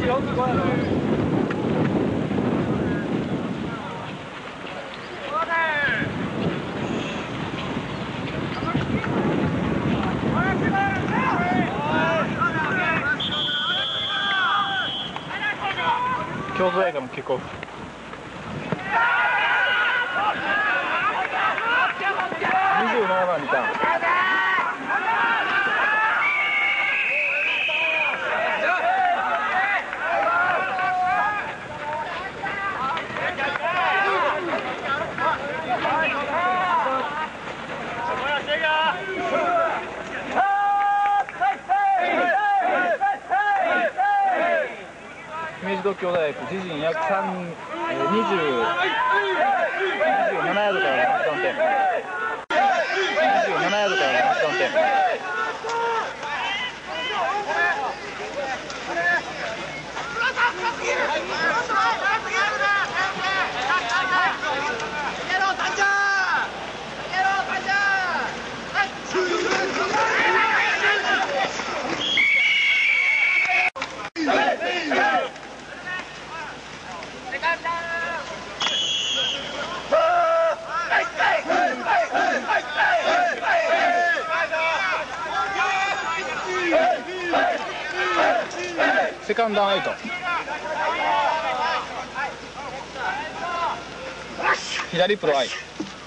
京都大学のキックオフ。27番リターン。明治東京大学自陣約27ヤードからの3点。27ヤードからの3点。セカンドアウト。左プロアイ。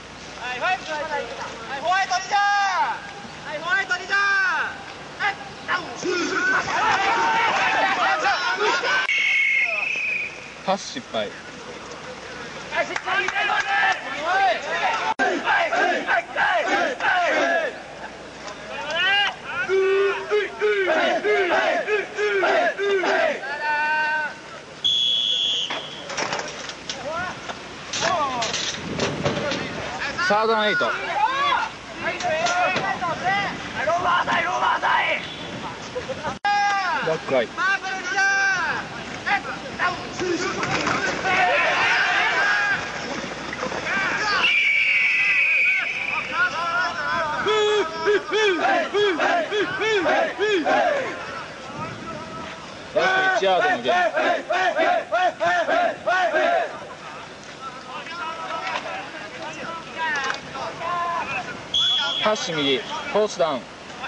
パス失敗。サードエイト。バックアイ。ラスト1ヤードのゲーム。パッシュ右、フォースダウン。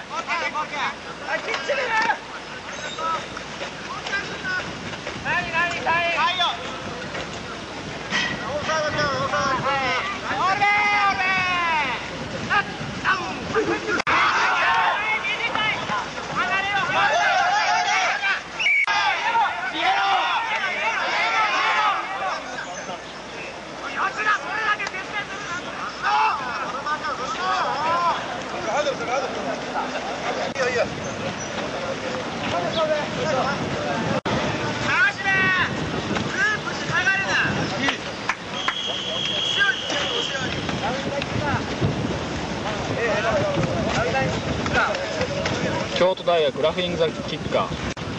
京都大学ラフィングザキッカー。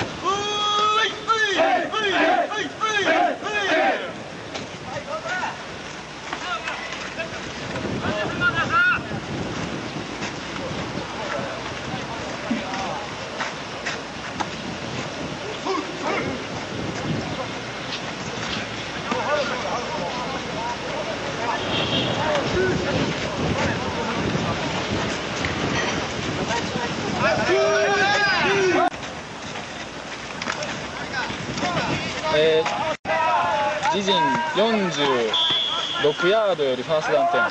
自陣46ヤードよりファーストダウン点。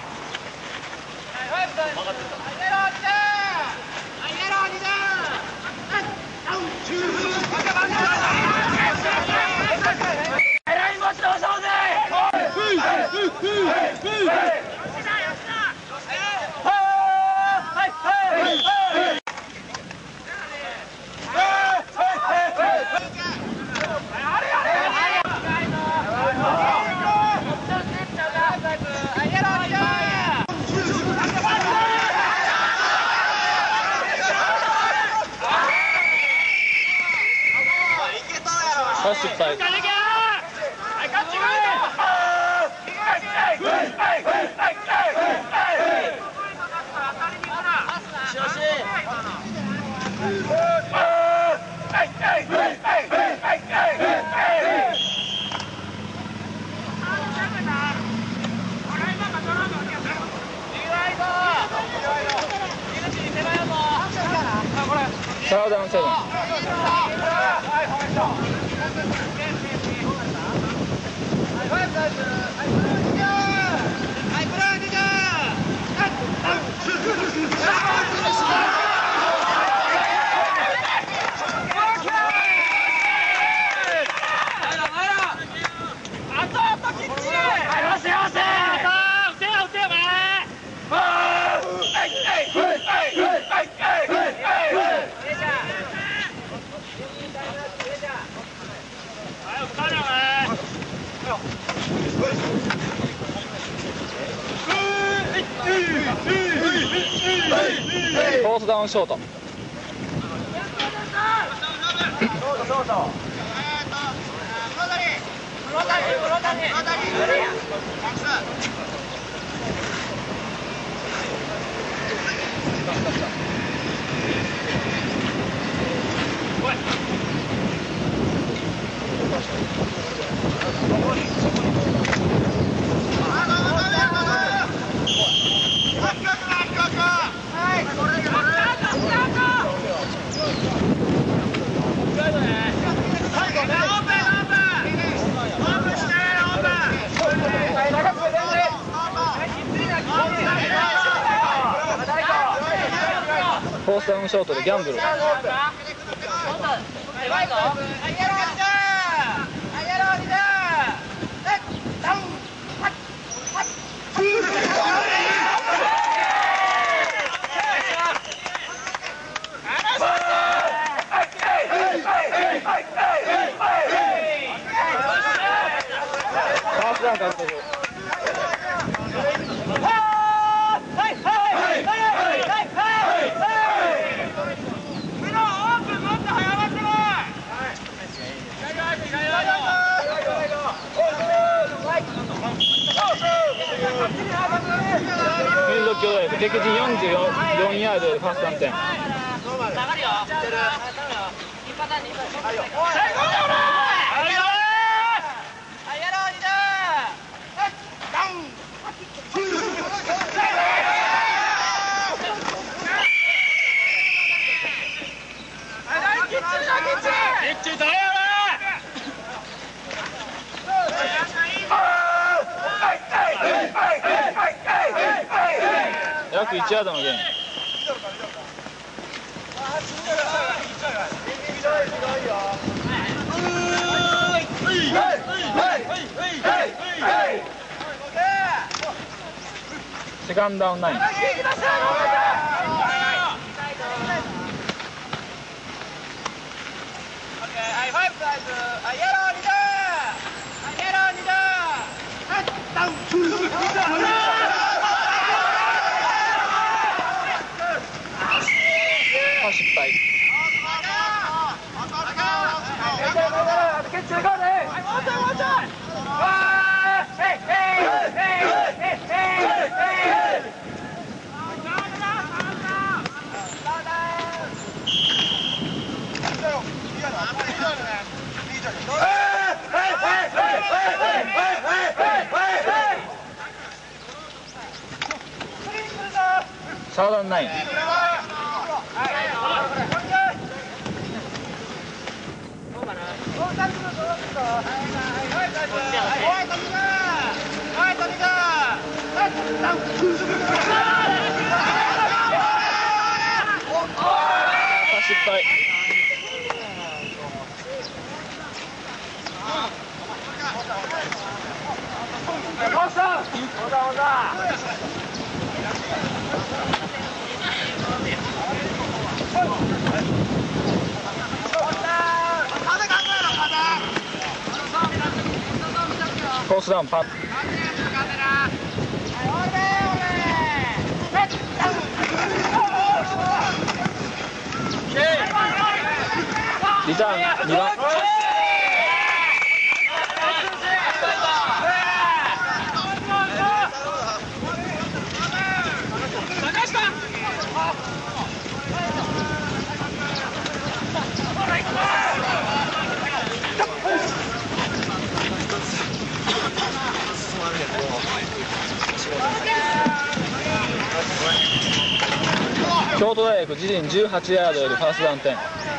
失敗。 サーダウンセブン。フォースダウンショート。フォースダウンショートでギャンブル。ファーストダウン獲得。フィールド強打力、敵陣44ヤードでファーストダウン点。約1ヤードのゲーム。セカンドダウン9。失敗。サードダウン9。失敗。コースダウンパッ。リターン2番。強京都大学自陣18ヤードよりファーストダウン10。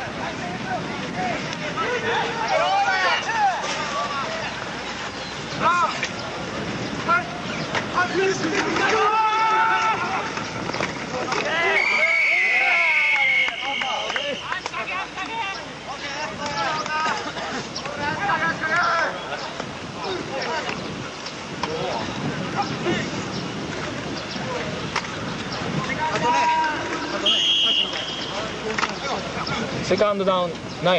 セカンドダウン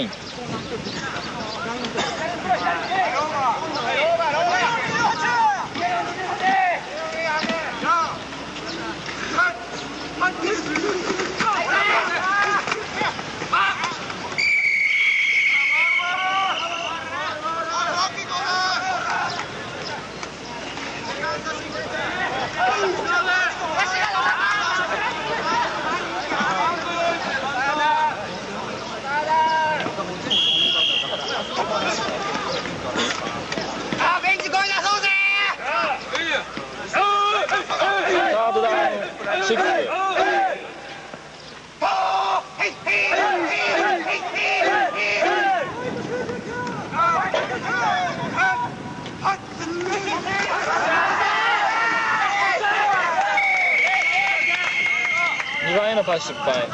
9。2番へのパス失敗。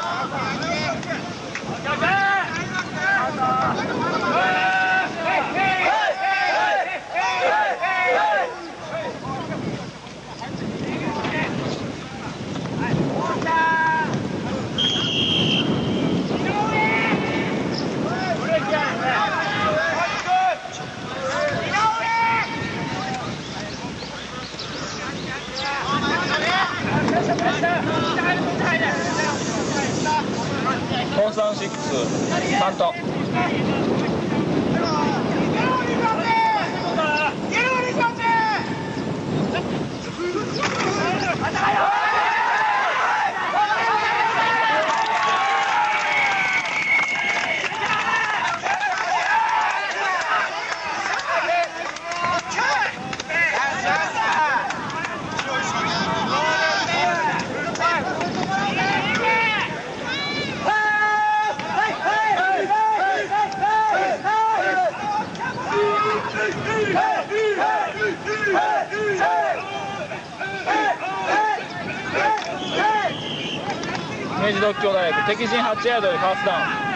フォースダウン6、バント。明治独協大学敵陣8ヤードよりファーストダウン。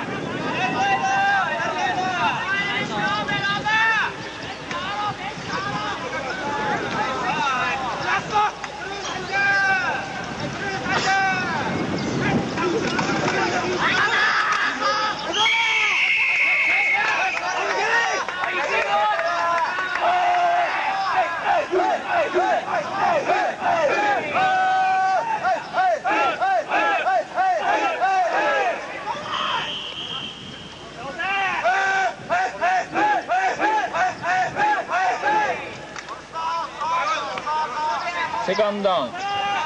セカンドダウン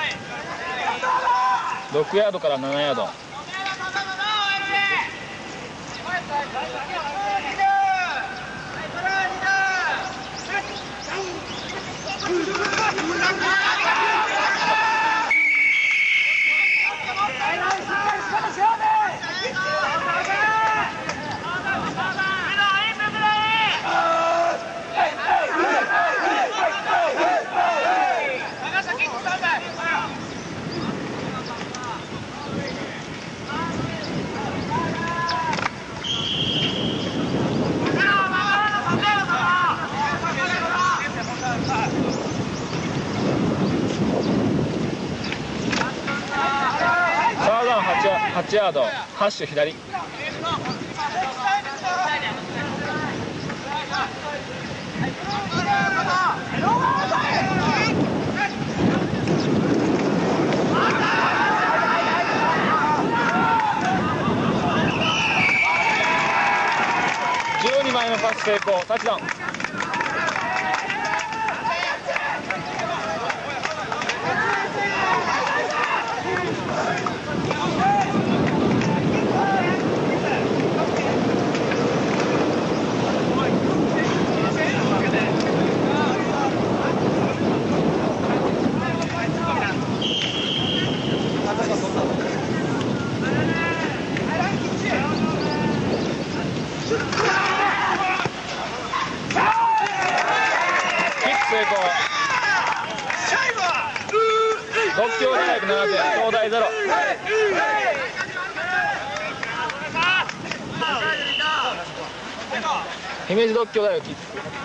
6ヤードから7ヤード。8ヤード、ハッシュ左。12枚のパス成功、タッチダウン。 成功。独協大学7点、東大0。姫路独協大学キッズ。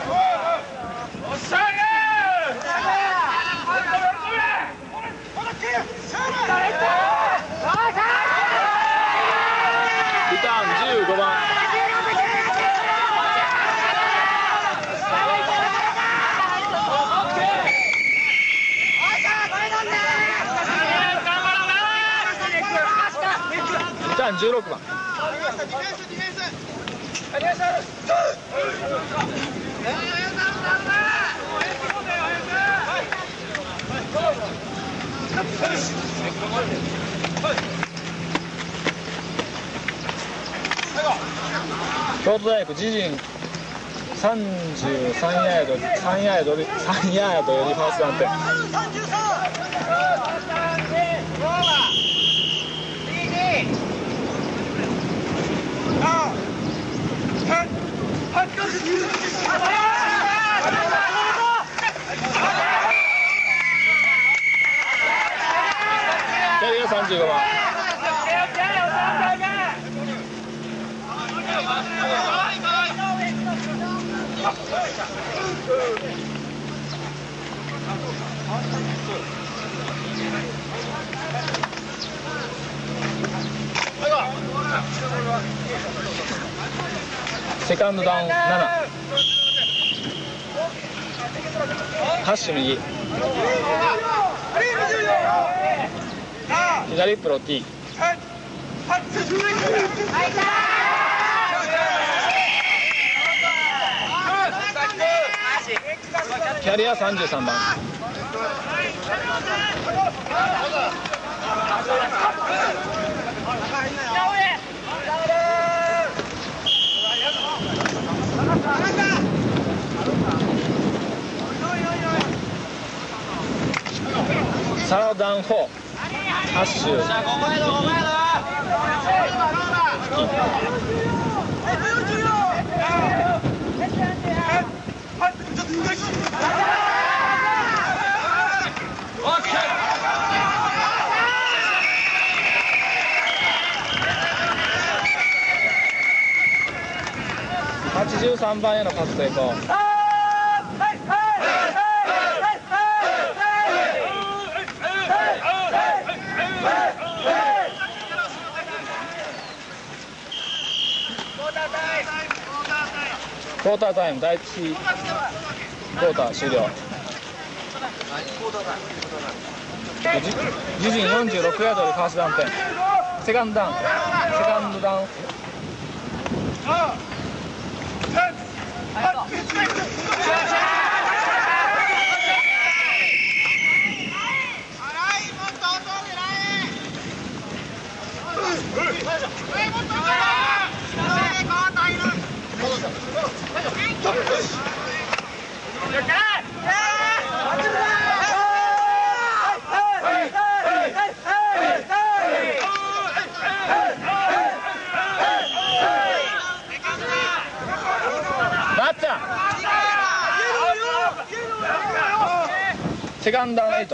リターン15番。リターン16番。京都大学自陣33ヤード、3ヤードよりファースト安定。キャリア35番。セカンドダウン7。ハッシュ右。左プロ T。キャリア33番。サードダウン4。ハッシュ。83番へのパス成功。クォータータイム、第1クォーター終了。自陣46ヤードでファーストダウン点。セカンドダウン。セカンドダウン8。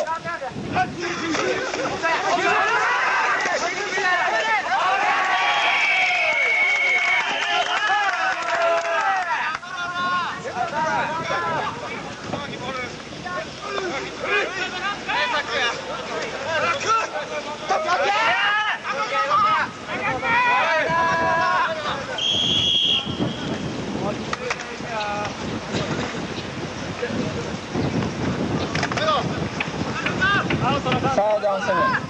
サードダウン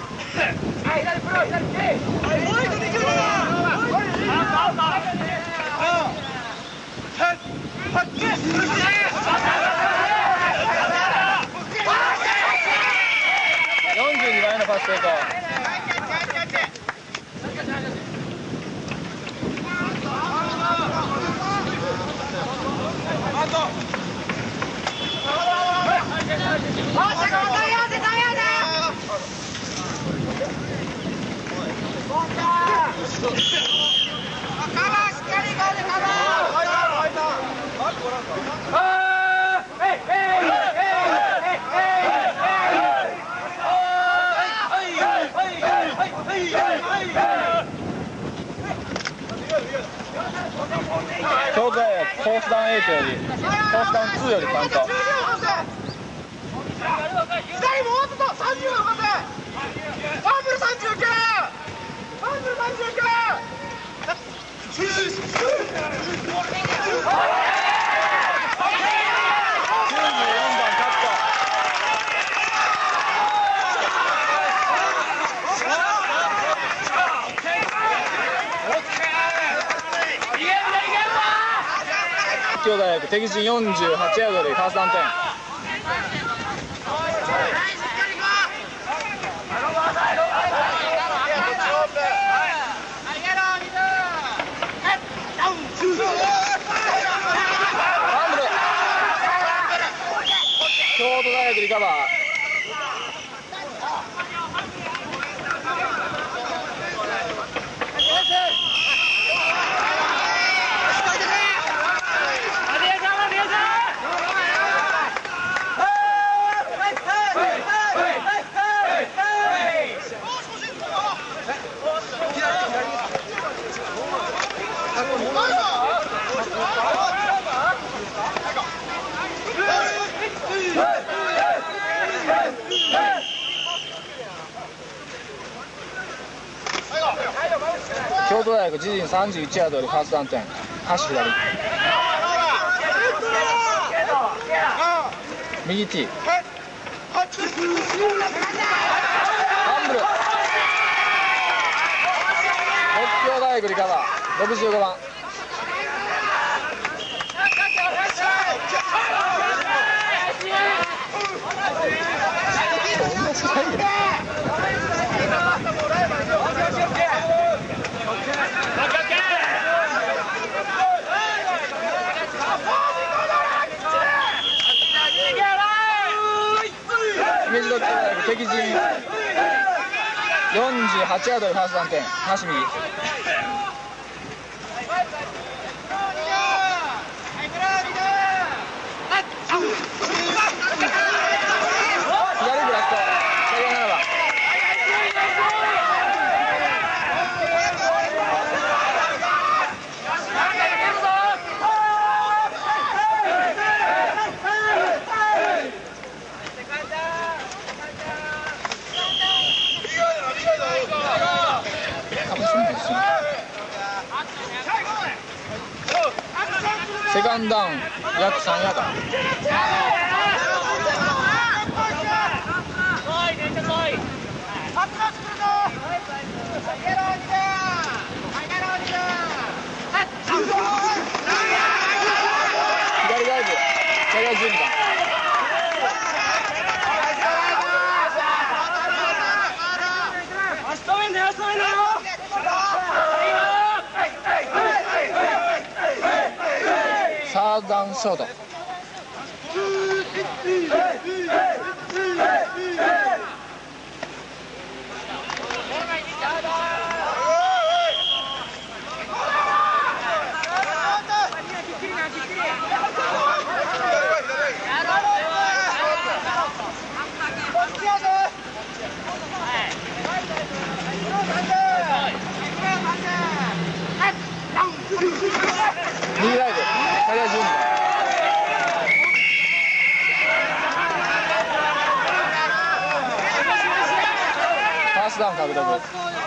7。42番へのパス成功。カバーしっかりゴールカバー。 京都大学コースダウン8よりコースダウン2よりカウント。 左もうちょっと30をよこせ。ファンブル39。ファンブル39。 京都大学敵陣48ヤードでファーストダウン10。京都大学リカバー。京都大学自陣31ヤードでファーストダウン10。足左。右 T。ハンブル。北京大学リカバー65番。明治大学敵陣48ヤードでファーストダウン10。足右。左ブラック。左7番。セカンドダウン約3ヤード。左外部左が12番。サードダウンショート。右ライブ左が12番。ファーストダウン獲得。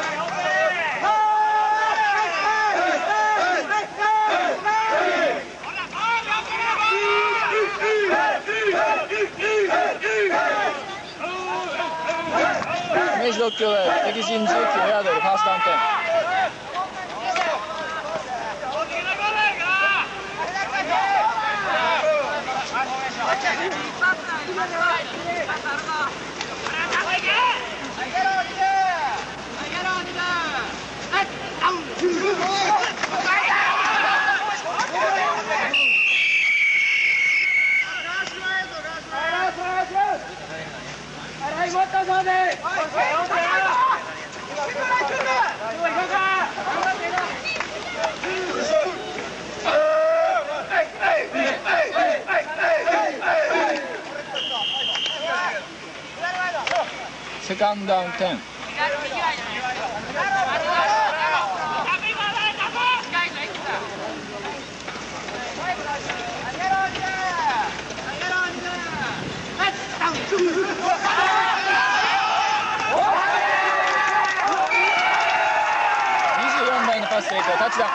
明治独協大学敵陣19ヤードでファーストダウン10。セカンドダウン10。 タッチダウン。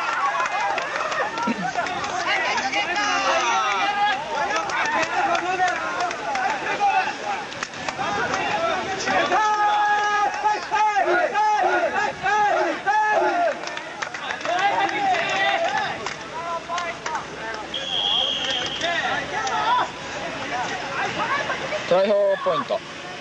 代表ポイント。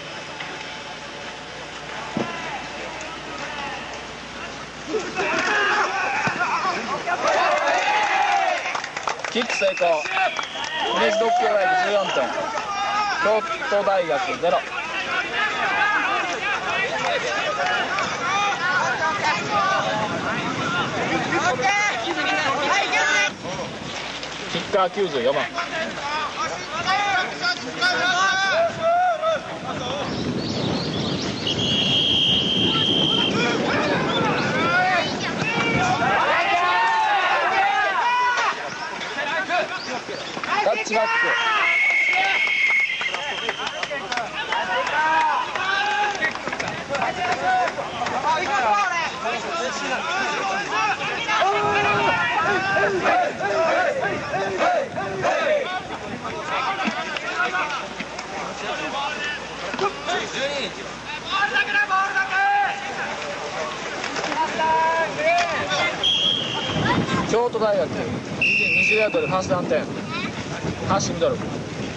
キック成功。フリーズドッグライブ14点。京都大学0。キッカー94番。タッチバック。京都大学20ヤードでファースト反転。橋ミドル。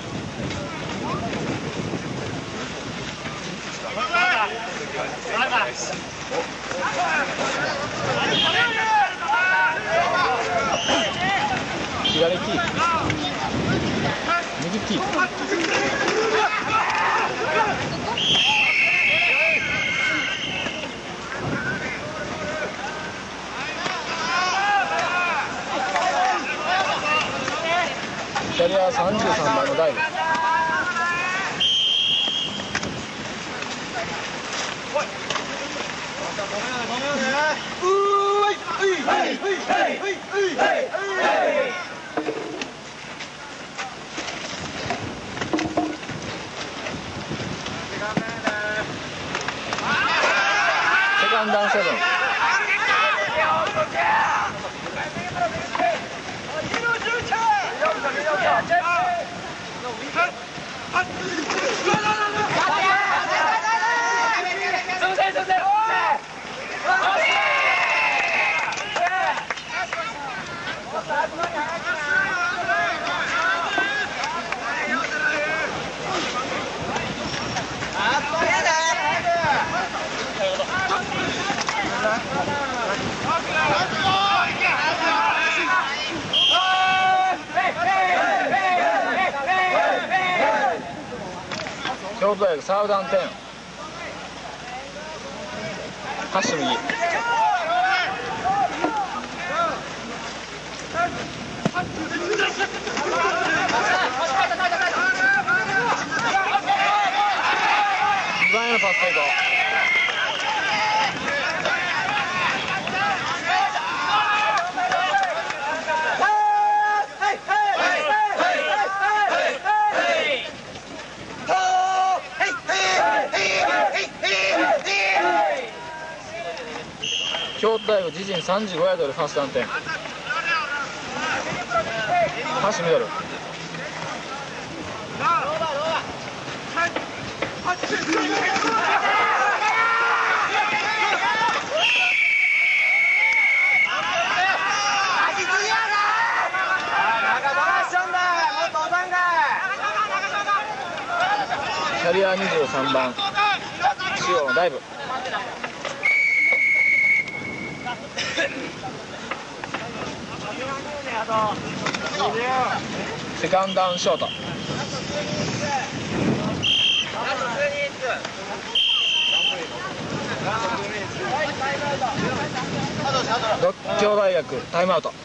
左キープ、右キープ。キャリア33番のダイブ。セカンドダウン7。京都大学サーブダウン10。橋右。2番へのパス成功。京都大学自陣35ヤードでファースト安定。橋ミドル。キャリア23番中央のダイブ。セカンドダウンショート。獨協大学タイムアウト。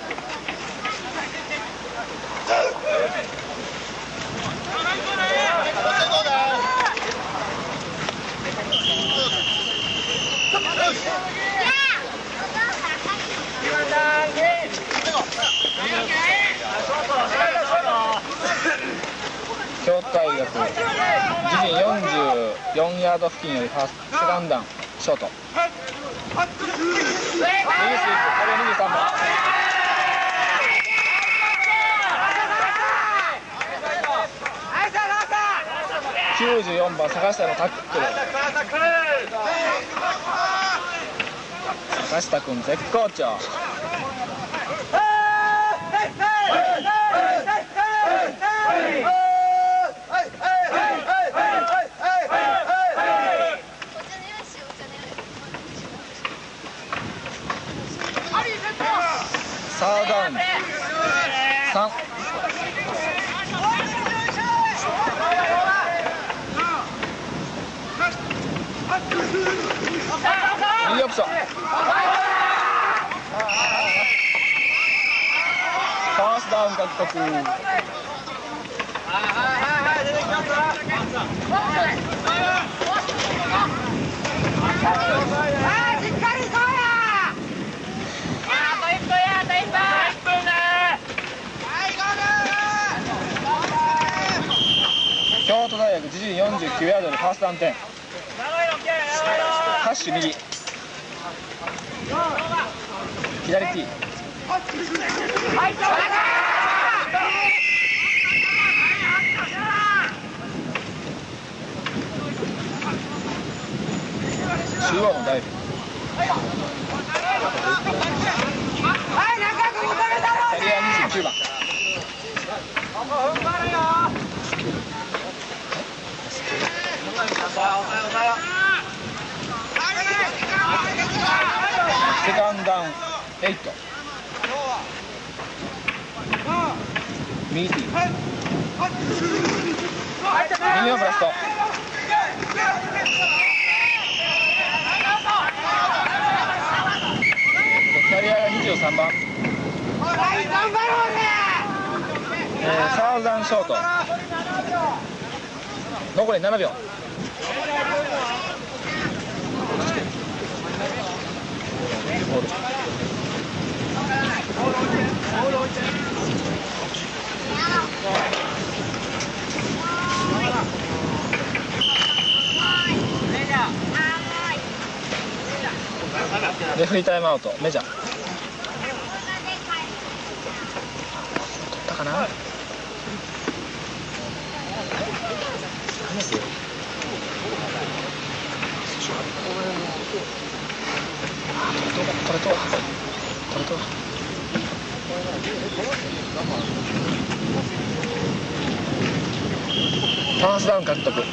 京都大学自陣44ヤード付近よりセカンドダウンショート。 スイープ、これ23番。94番坂下のタックル。坂下君絶好調。サードダウン3。右オプション。ファーストダウン獲得。京都大学自陣49ヤードでファーストダウン10。ハッシュ右。左 T。中央のダイブ。キャリア29番。セカンドダウン8。右 T。右のブラスト。キャリアが23番。サードダウンショート。残り7秒。レフリータイムアウト。メジャー取ったかな。これとはファーストダウン獲得。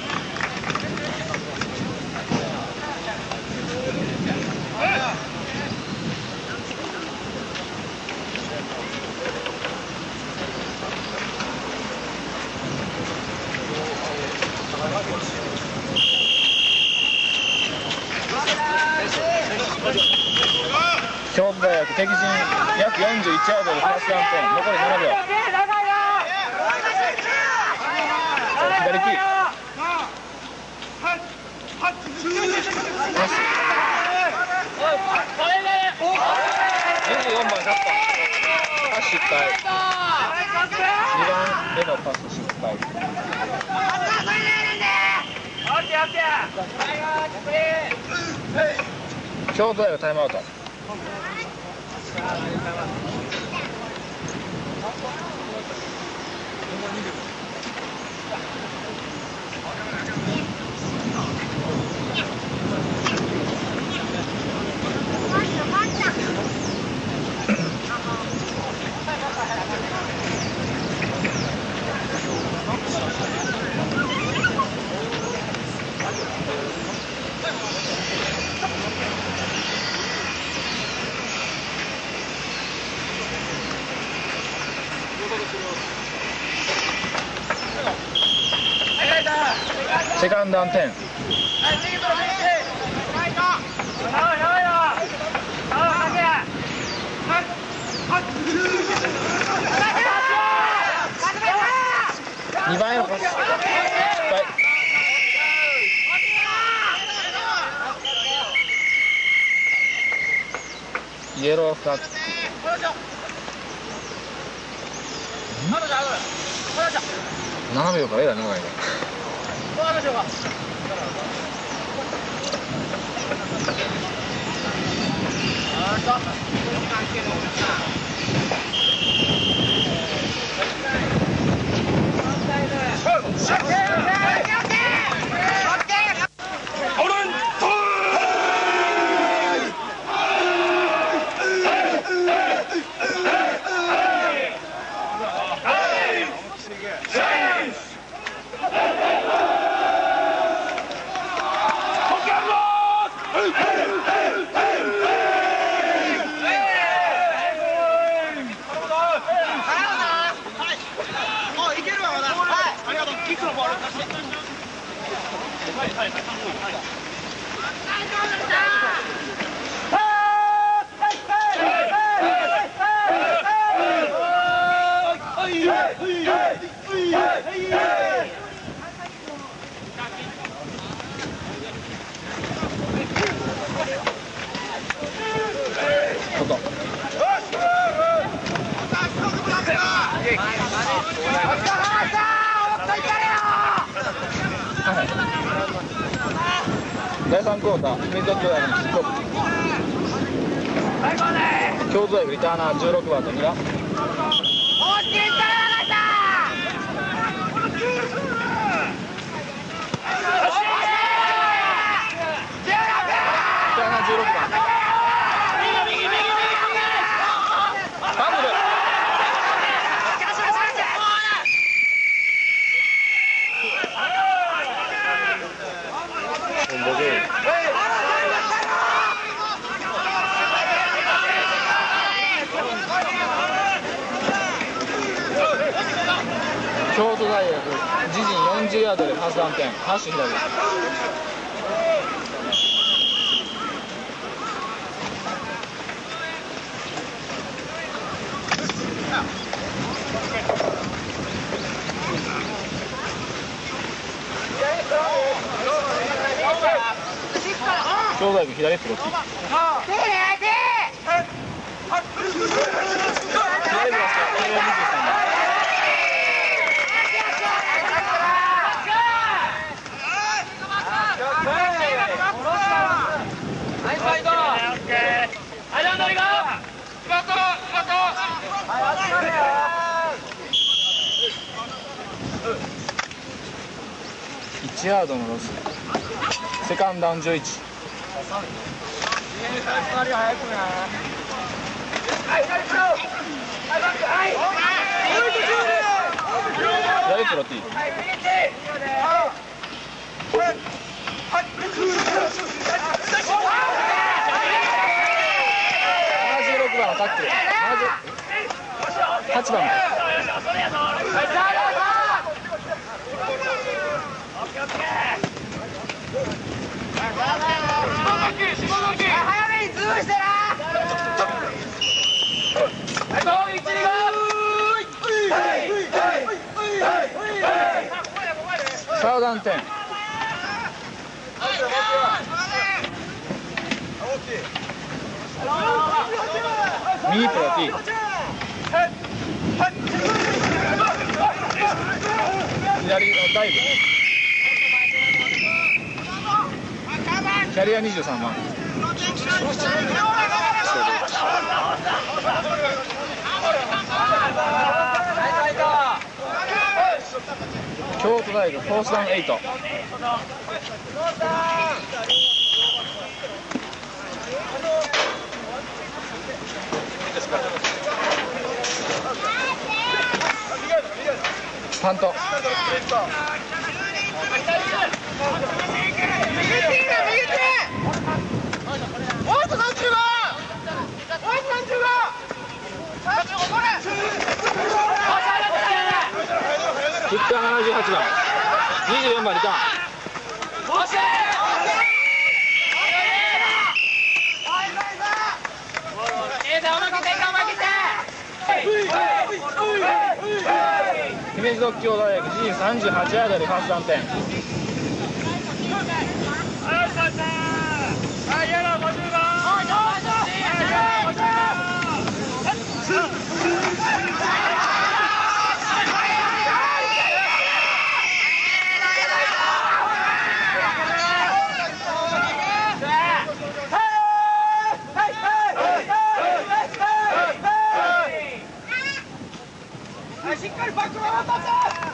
京都大学敵陣約41ヤードでファーストダウン10。残り7秒。左キー。パス。24番カット。パス失敗。2番へのパス失敗。京都大学タイムアウト。セカンドダウン10。2番へのパス失敗。イエローフラッグ。7秒からえらい長いね。 第3クォーター、秘密ドッグライブのキックオフ。京都大学リターナー16番とミラ。京都大学自陣40ヤードでファーストダウン点、ハッシュ左。京都大学左プロッキー。1ヤードのロス。セカンドダウン11。左プロティー。76番のタックル。8番。 早めにズーしてな。 サードダウン10。右プロティー。左のダイブ。キャリア23万。京都大学フォースダウン8。パント。キッカー78番、24番リターン。姫路独協大学自陣38ヤードでファーストダウン点。 しっかりバックを渡せ。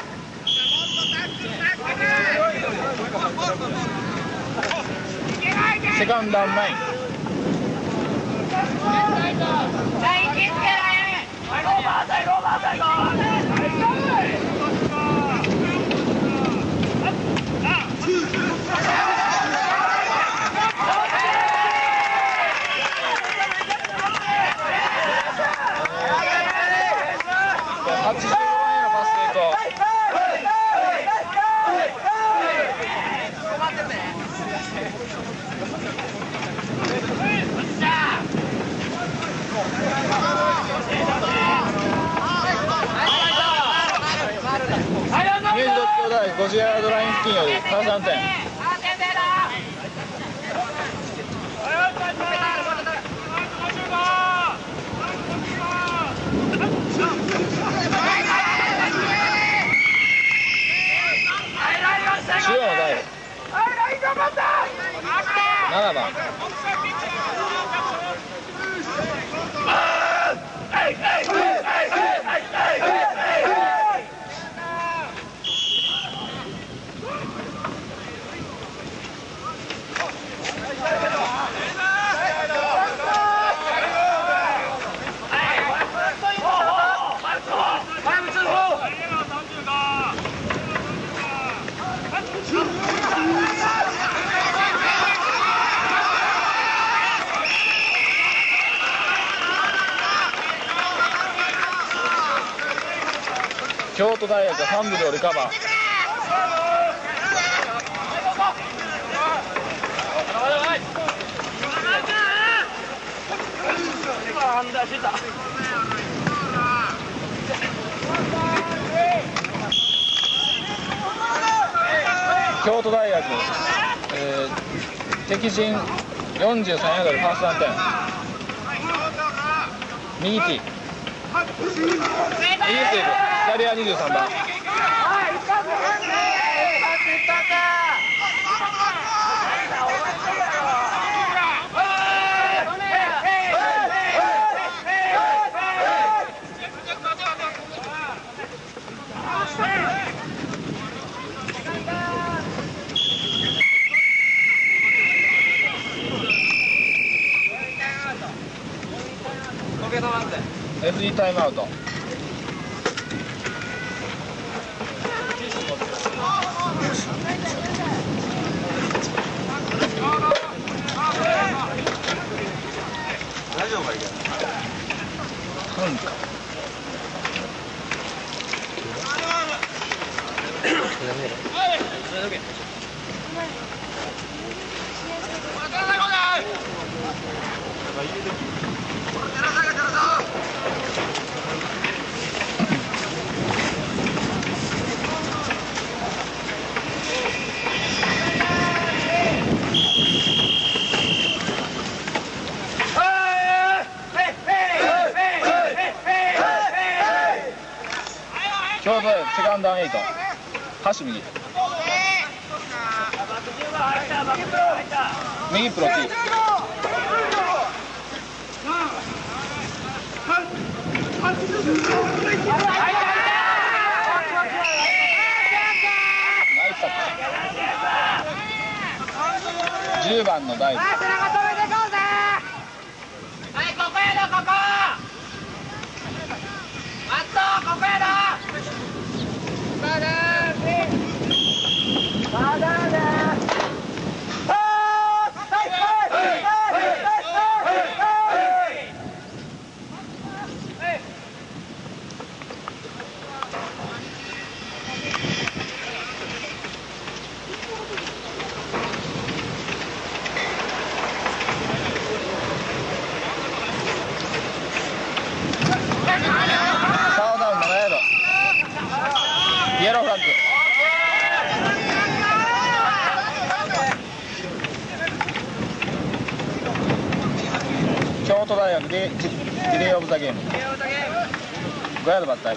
セカンドダウン9。50ヤードライン付近よりパー3点。中央の台7番。京都大学ファンブルをリカバー。京都大学、敵陣43ヤードでファースト3点。右ティー、右ティー、左は23番。FD タイムアウト。大丈夫かいけないか。京都大学セカンドダウン8、橋右、右プロティー、ナイスタッチ。10番のダイブ。イエローフラッグ。京都大学でディレイオブザゲーム。5ヤードバッタイ。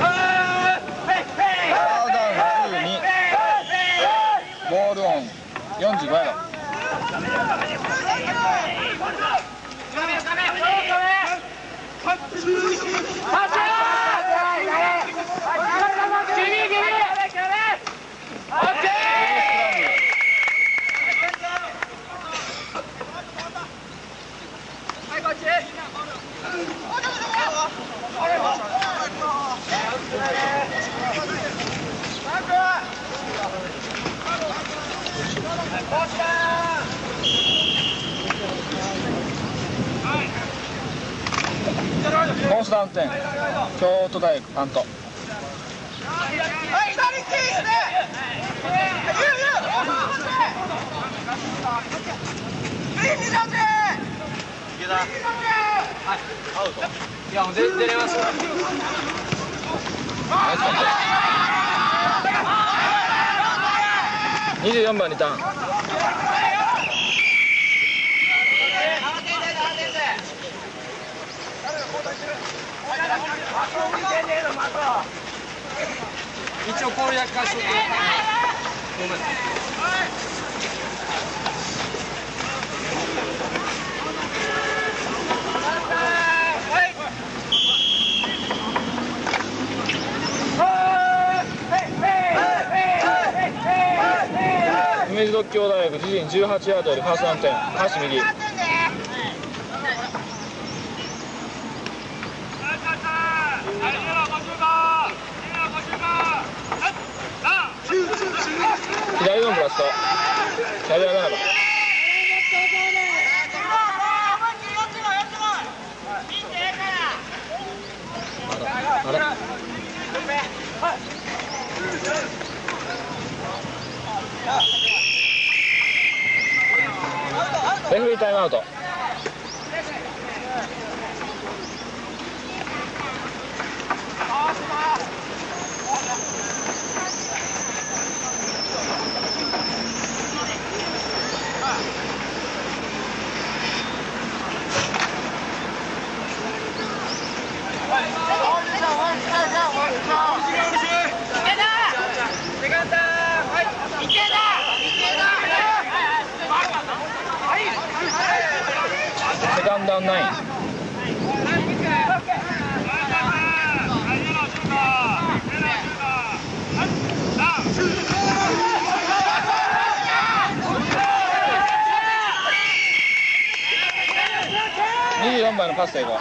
ボールオン。 45ヤード。コースダウン10、京都大学パント。 いや、出れます。 24番リターン。 一応攻略化しておく。ごめん。 明治独協大学自陣18ヤードよりファーストダウン10、橋右。左のブラスト、キャリア7番。あれレフェリータイムアウト。セカンドダウン9。24番のパス成功。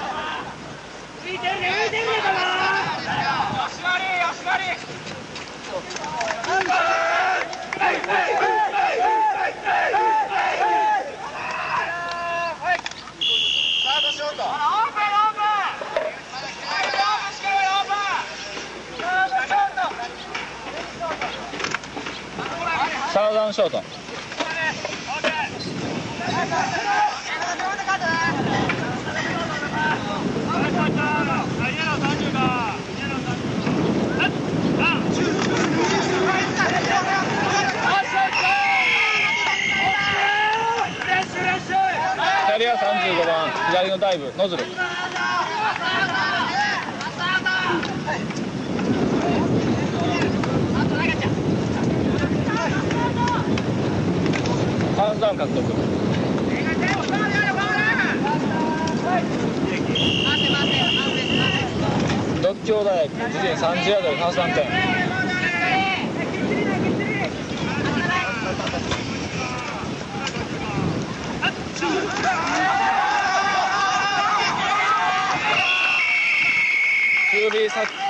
サードダウンショート。キャリア35番、左のダイブ、ノズル。ファーストダウン獲得。独協大学自陣30ヤードでファーストダウン10。QB サック。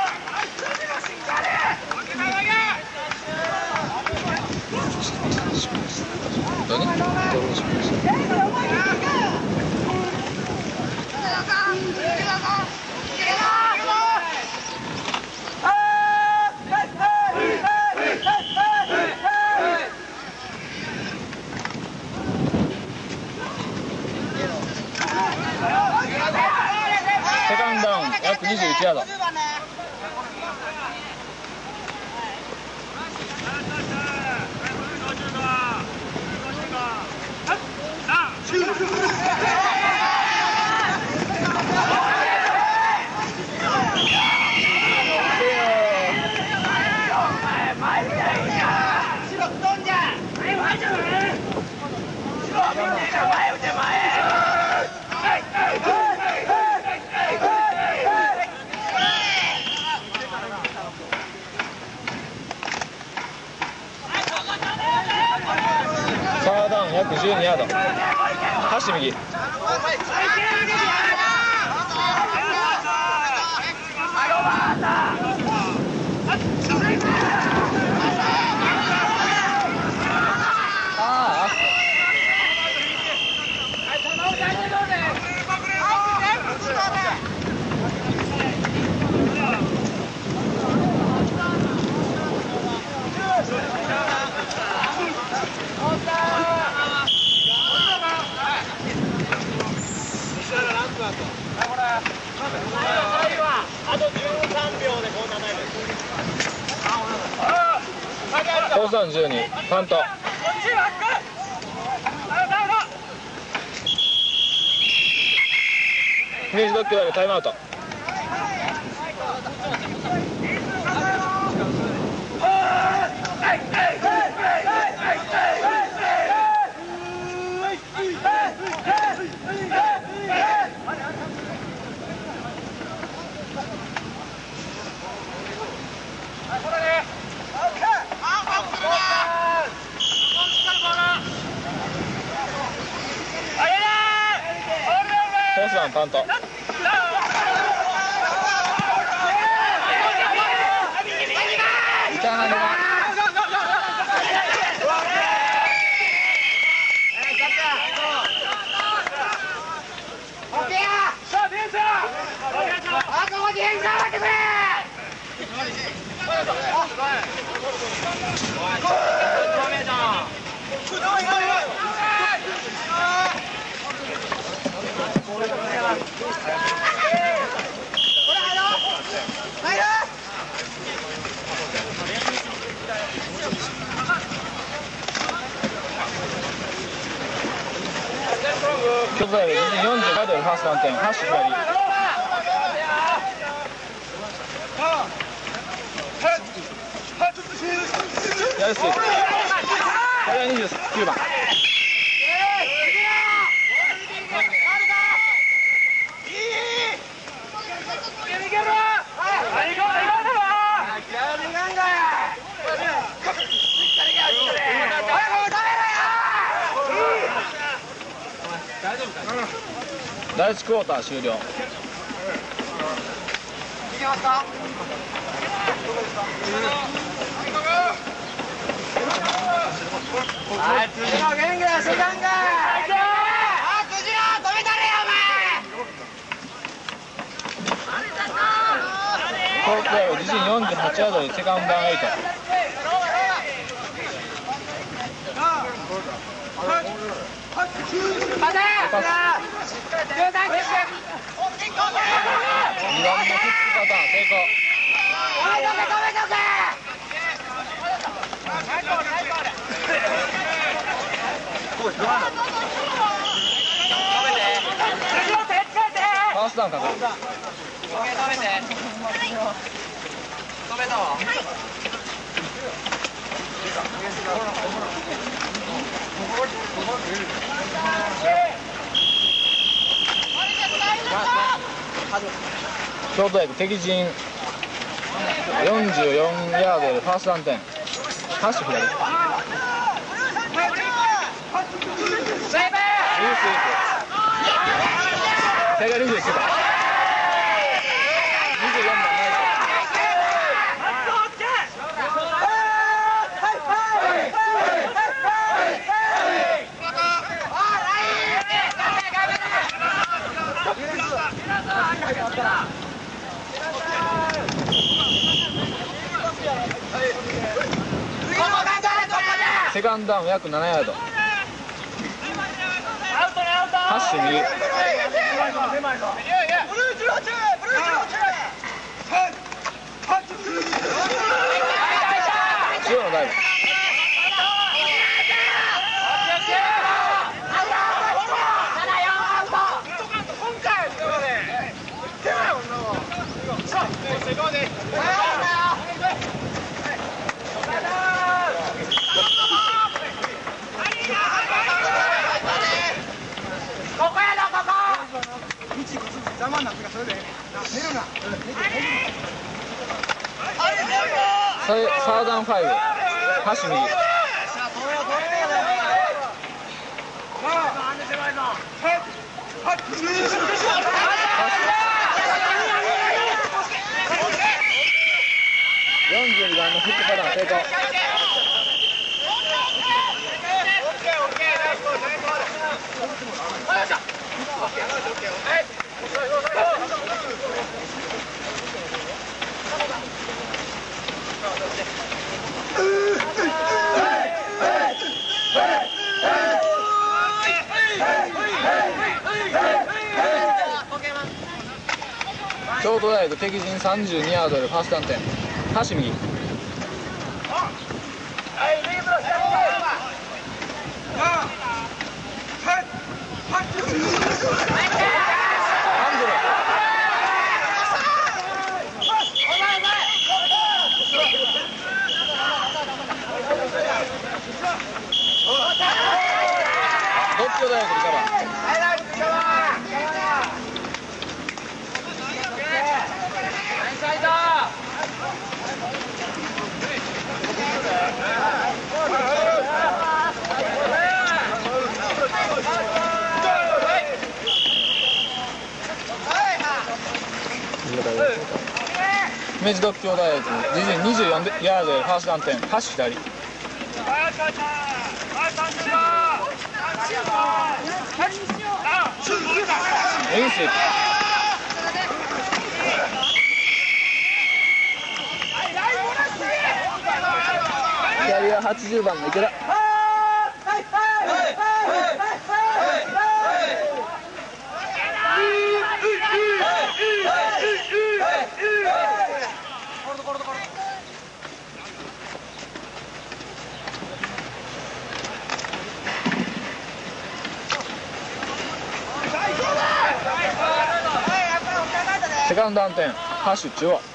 セカンドダウン約21ヤード。 ン約12ヤード。橋右。フォースダウン12、パント。フィニッシュドッグでタイムアウト。フォースダウンパント。リターンは京都大学45度ファーストダウン点、ハッシュ左。やるスイープ。これは29番。第1クォーター終了。いけますか？はい、辻野元気だ、時間が。あ、辻野、止めたれよ、お前。コート大自陣48ヤードでセカンドダウン8。パス。2番のキックパターン成功。ファーストダウンかかる。京都大学敵陣44ヤードでファーストダウン点、ハッシュ左。手がリズムしてた。24番ナイス。セカンドダウン約7ヤード。ハッシュ右。中央のダイブ。サーダン5、ハッシュ右。 42番のフックパターン成功。京都大学敵陣32ヤードでファーストダウン点。橋右。どっち大学リカバー。明治独協大学自陣24ヤードでファーストダウン点。橋左。エンス左は80番の池田。セカンドダウン点。ハッシュ中央。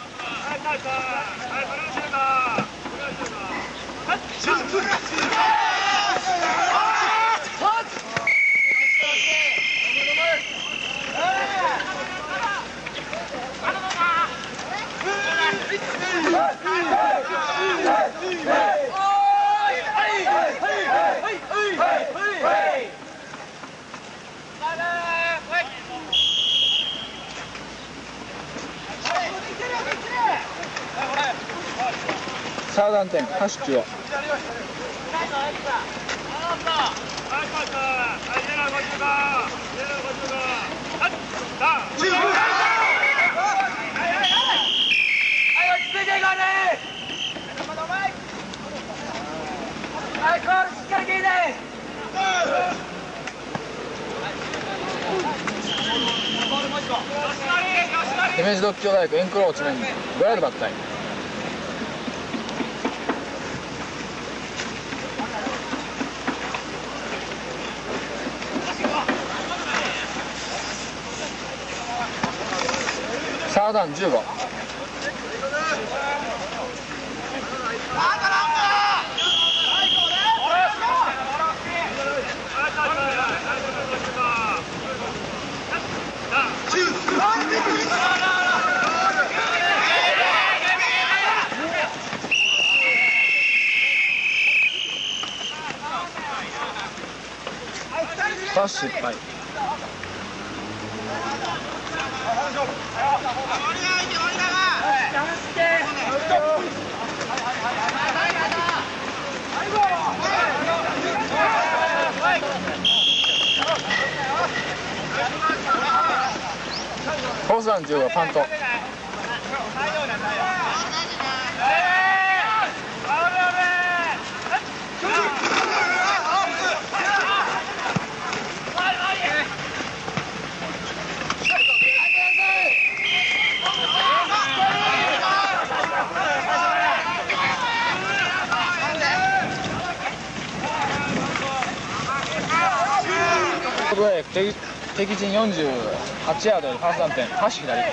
サードダウン点。ハッシュ中央。明治独協大学エンクローチメングライドバックタイ。サードダウン15。パス失敗。フォースダウン15パント。敵陣48ヤードでファーストダウン点。橋左。左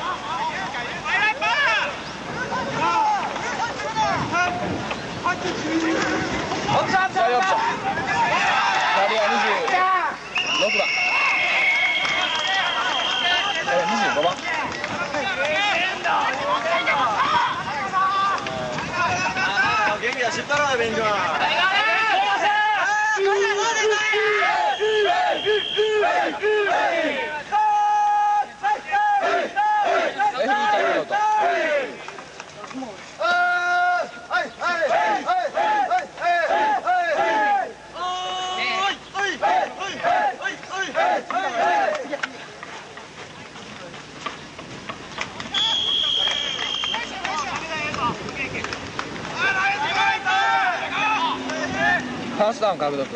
オプション。左は26番。左は25番。 元気だ、知ったろ、勉強。 獲得。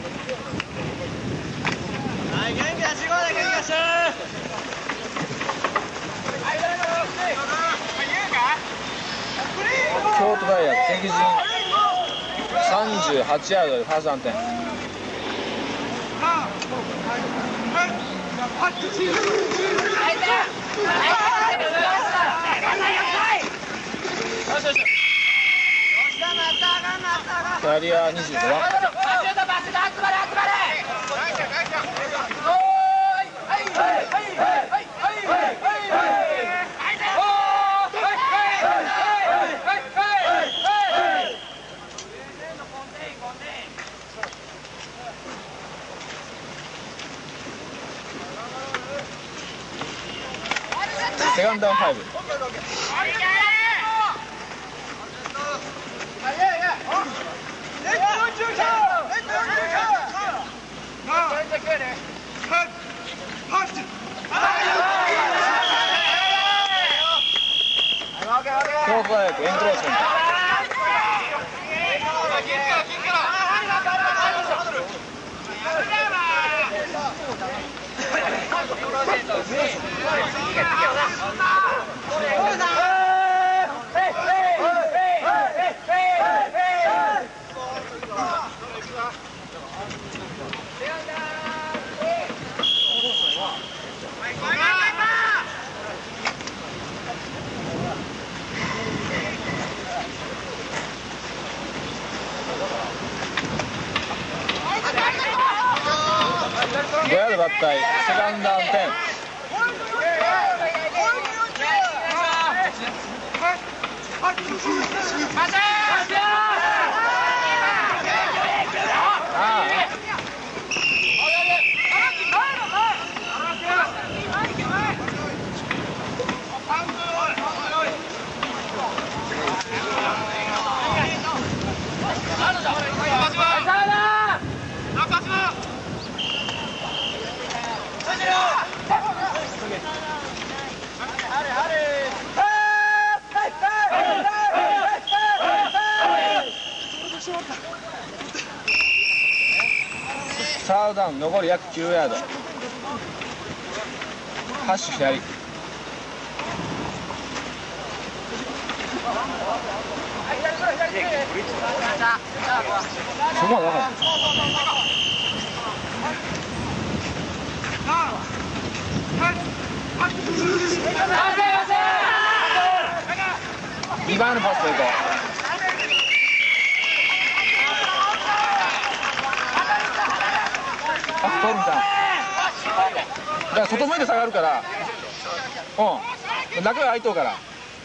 はい、元気出し、元気出し。 京都大学敵陣38ヤードでファースト安定。キャリア25番。セカンドダウン5。京都大学エンクローチメント。5ヤードバッタイ、セカンドダウン10。サードダウン残り約9ヤード。ハッシュ左。そこまで分からない。2番のパスでいこう。あ、通るんだ。だから外向いて下がるから、うん、中が空いとうから。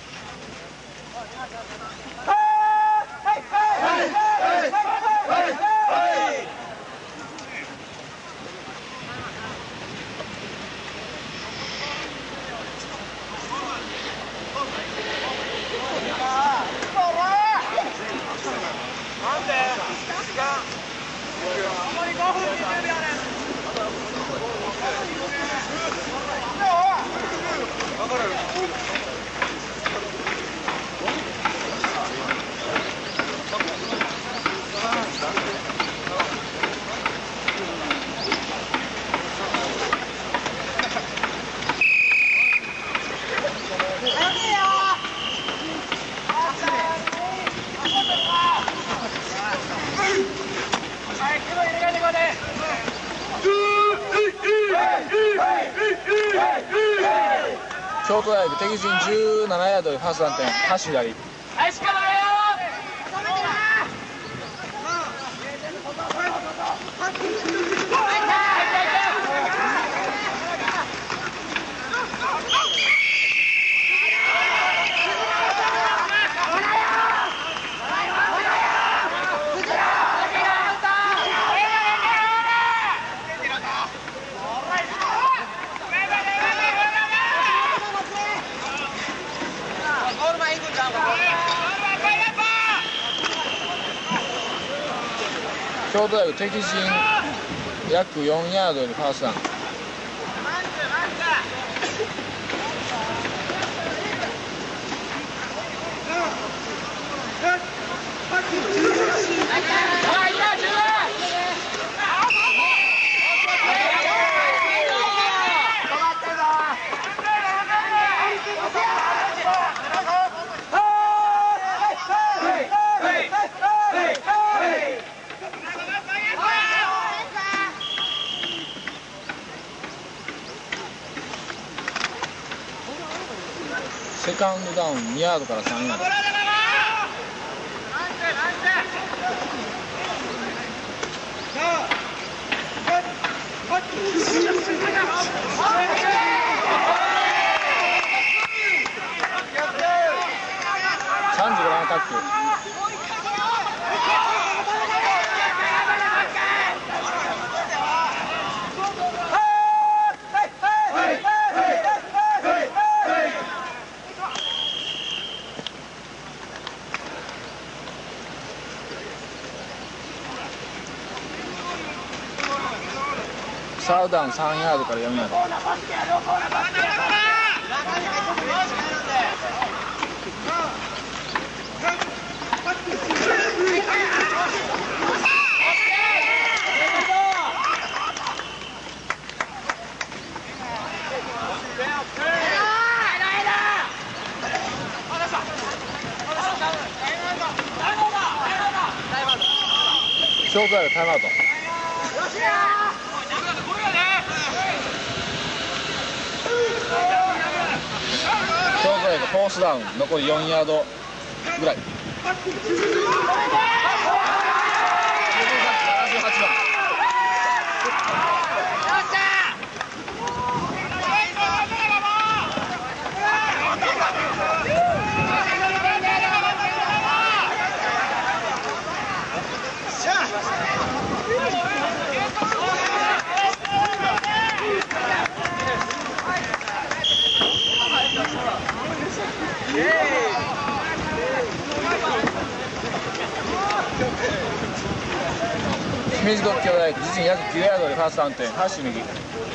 京都大学敵陣17ヤードでファースト安定、ハッシュ左。京都大学敵陣約4ヤードにファーストダウン。 はい、 セカンドダウン2ヤードから3ヤード。35番アタック。サードダウン3ヤードから4ヤード。ショートアウト、タイムアウト。ショートアウト、フォースダウン、残り4ヤードぐらい。78番。明治独協大学、自陣約9ヤードでファーストダウン点、ハッシュ右。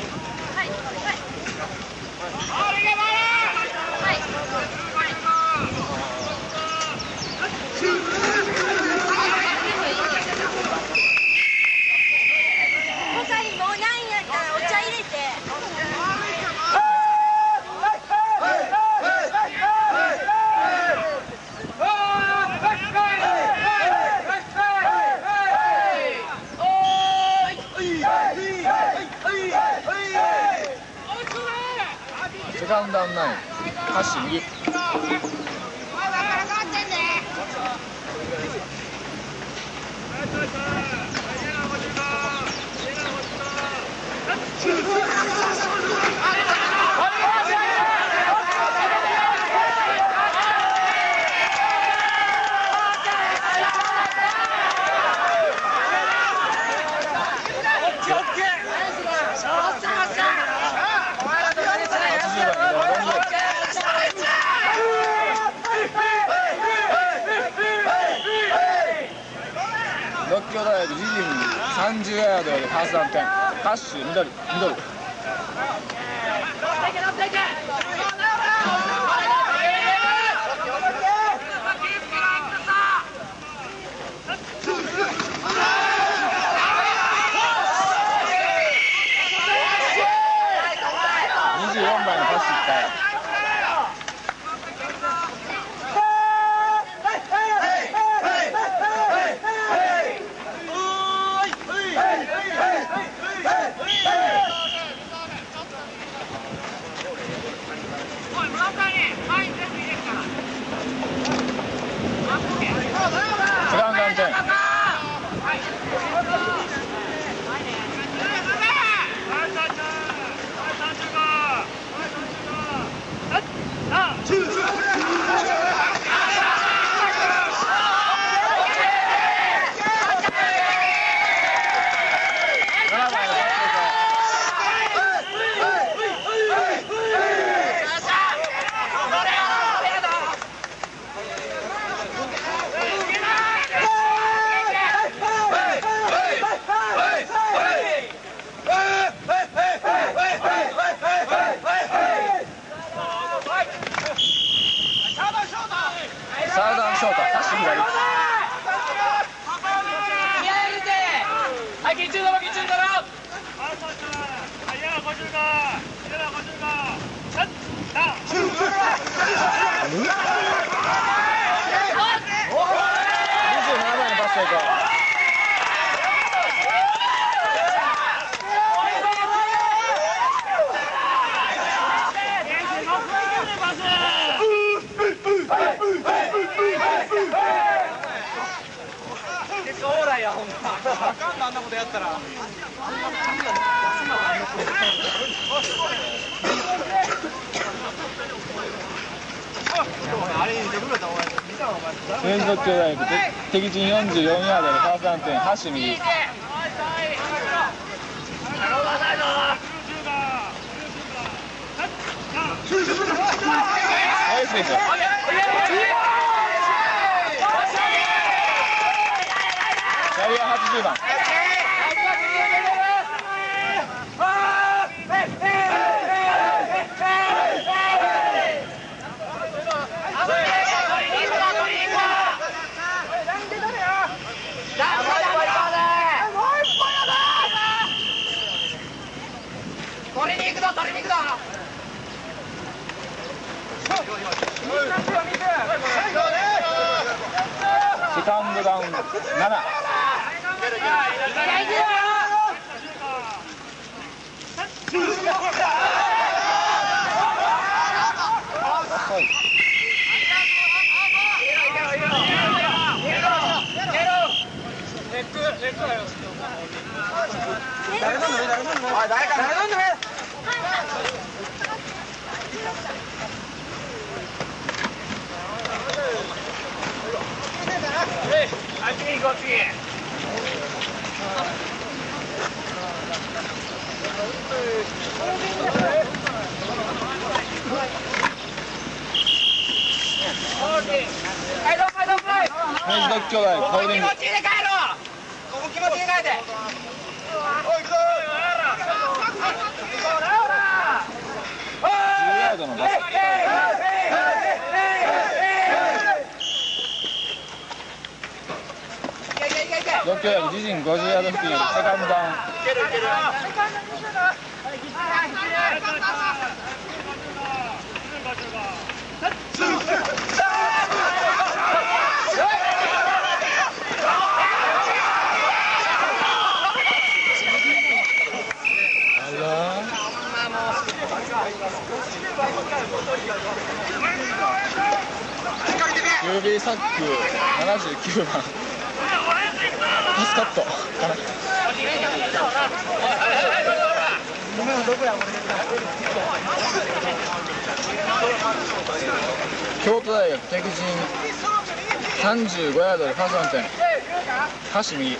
セカンドダウン9、ハッシュ右。独協大学、自陣30ヤードでファーストダウン点、ハッシュミドル。24番のパスいった。セカンドダウン点。サードダウンショート、ハッシュ左。27番のパス成功。 Pass! 明治独協大学敵陣44ヤードでファーストダウン点橋右。ナイスですよ。キャリア80番。 取りに行くぞ取りに行くぞ。 セカンドダウン7。明治独協大学ホールディング。 気持ち入れ替えろ。ここ気持ち入れ替えて。 10ヤードのバス。独協大学自陣50ヤード付近よりセカンドダウン。ユービーサック79番パスカットかな。京都大学敵陣35ヤードでファーストダウン点橋右。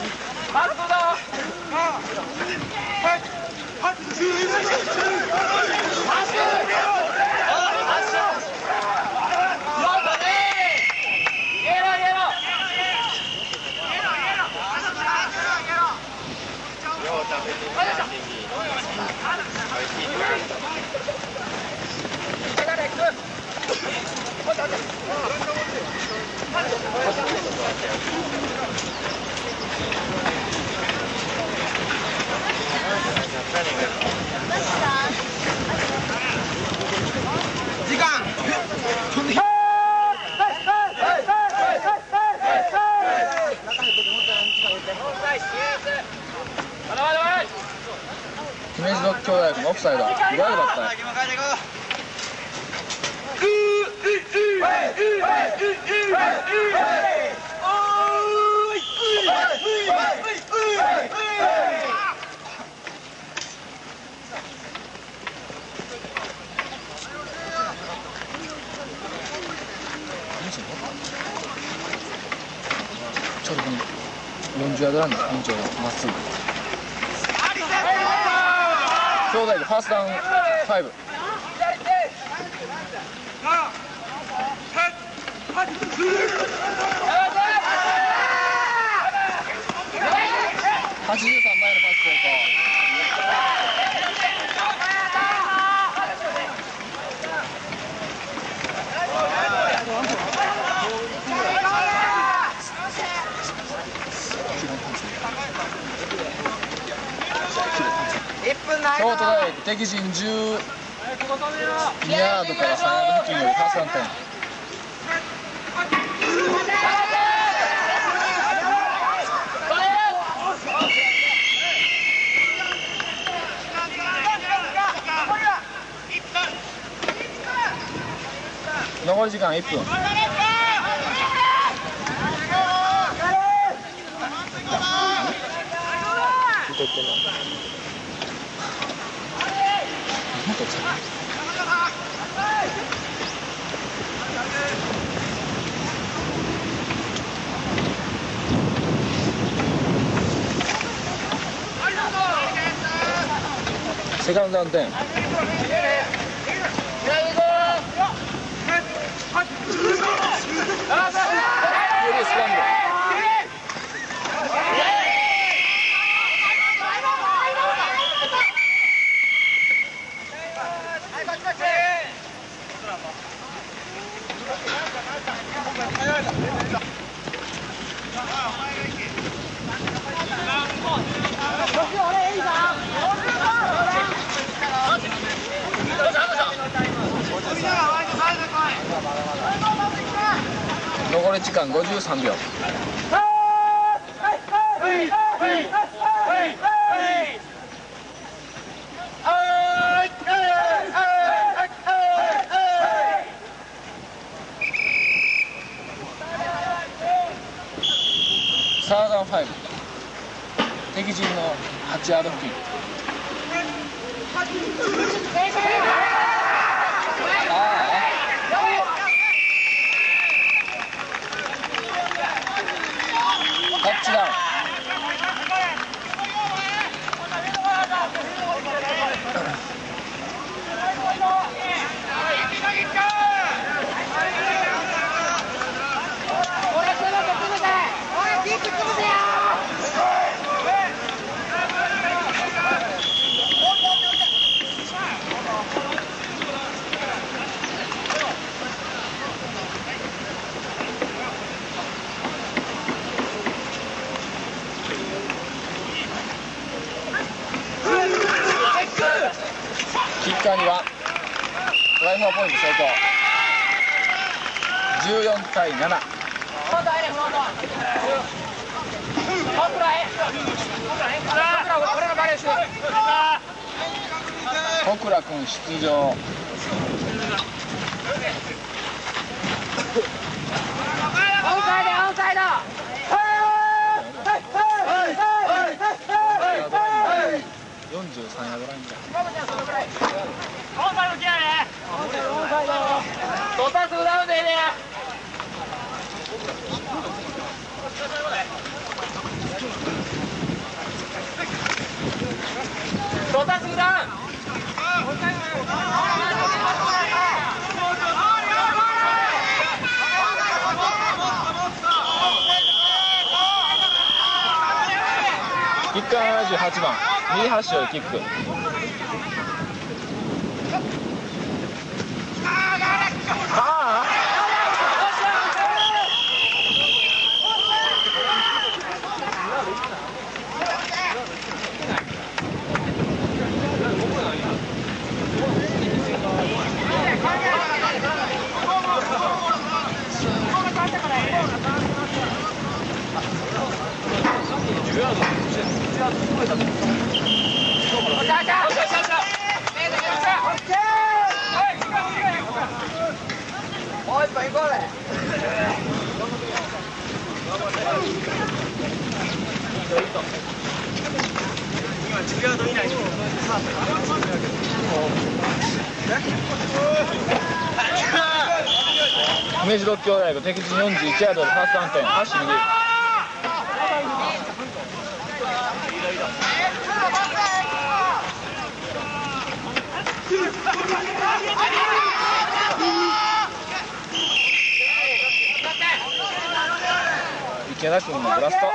時間。 明治独協大学のオフサイド。5ヤードだった。ちょうどこの40ヤードランの延長がまっすぐ。京大でファーストダウン5。83枚のパス成功。京都大学敵陣12ヤードから3ヤード付近よりファーストダウン点。残り時間1分。 取ってんの。もっと近い。セカンドダウン10。スクランブル。残り時間53秒。サードン5。敵陣の8ヤード付近。タッチダウン。キッカーにはトライフォアポイント成功。14対7。小倉君出場。43ヤードラインだ。キッカー78番、右端をキック。明治六協大学敵陣41ヤードでファーストダウン点。足右。池田君のブラスト。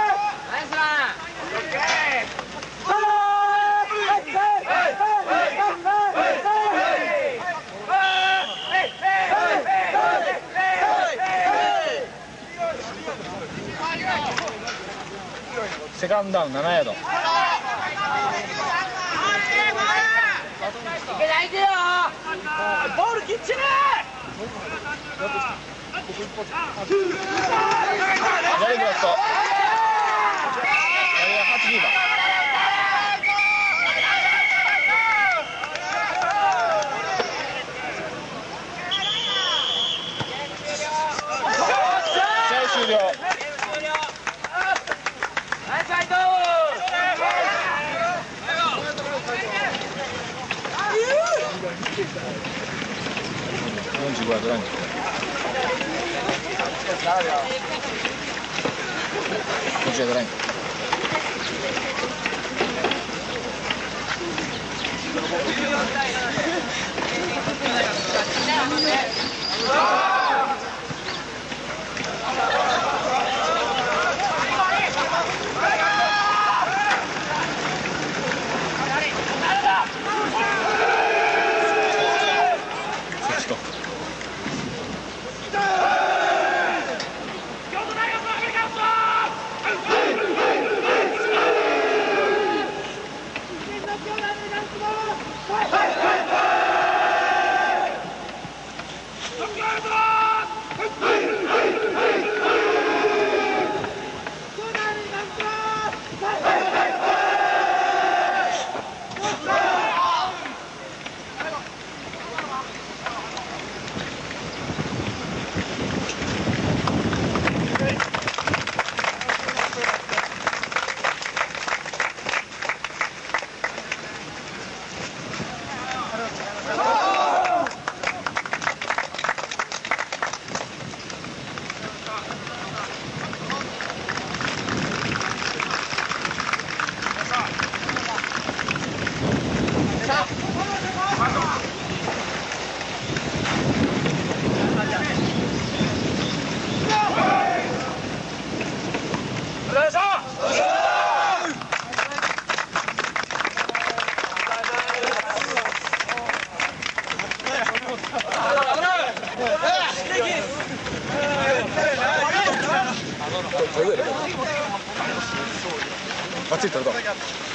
セカンドダウン7ヤード。ボールきっちり。左ブラスト。8番。試合終了。 45ヤードライン。50ヤードライン。あっち行ったらどう？